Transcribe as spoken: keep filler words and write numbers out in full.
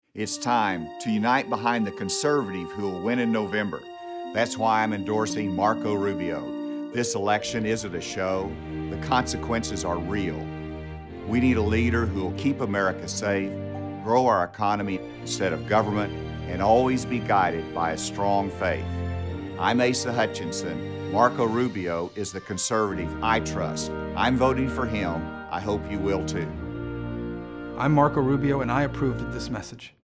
It's time to unite behind the conservative who will win in November. That's why I'm endorsing Marco Rubio. This election isn't a show. The consequences are real. We need a leader who will keep America safe, grow our economy instead of government, and always be guided by a strong faith. I'm Asa Hutchinson. Marco Rubio is the conservative I trust. I'm voting for him. I hope you will too. I'm Marco Rubio, and I approve of this message.